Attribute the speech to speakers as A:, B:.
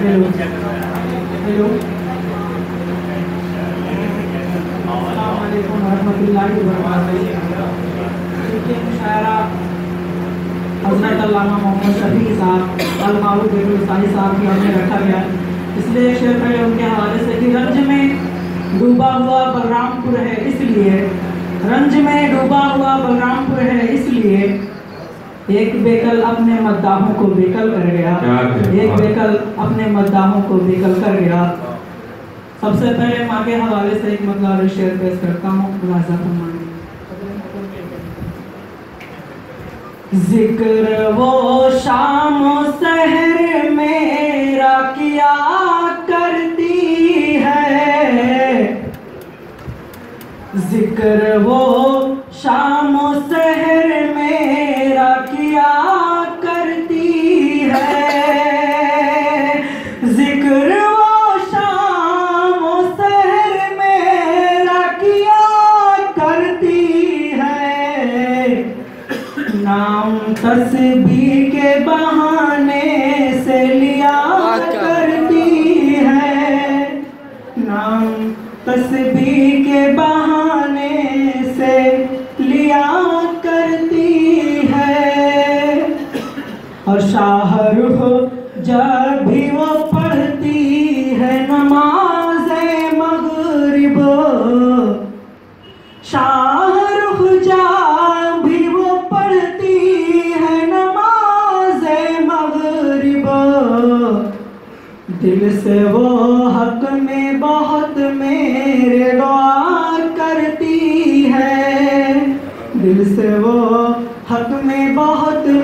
A: Hello hello अस्सलाम वालेकुम रहमतुल्लाहि व बरकातहू। मुशायरा हज़रत अल्लामा मोहम्मद शफी साहब अल-मारूफ बेगुलसाई साहब की हमने रखा गया, इसलिए शेर पहले उनके हवाले से कि रंज में डूबा हुआ बलरामपुर है इसलिए, रंज में डूबा हुआ बलरामपुर है इसलिए, एक बेकल अपने मद्दाहों को बेकल कर गया, एक बेकल अपने मद्दाहों को बेकल कर गया। सबसे पहले माँ के हवाले से एक मतलब शेर पेश करता हूँ, मुलाज़ा फरमाइए। जिक्र वो शाम सहर मेरा किया करती है, जिक्र वो शाम सहर मेरा किया करती है, जिक्र वो शाम सहर मेरा किया करती है, नाम तस्बीह के बहाने से लिया करती है, नाम तस्बीह के बहाने से लिया करती है। और शाहरुख जब भी वो पढ़ती है नमाज़े मगरिब, शाहरुख जब भी वो पढ़ती है नमाज़े मगरिब, दिल से वो हक में बहुत मेरे दुआ करती है, दिल से वो हक में बहुत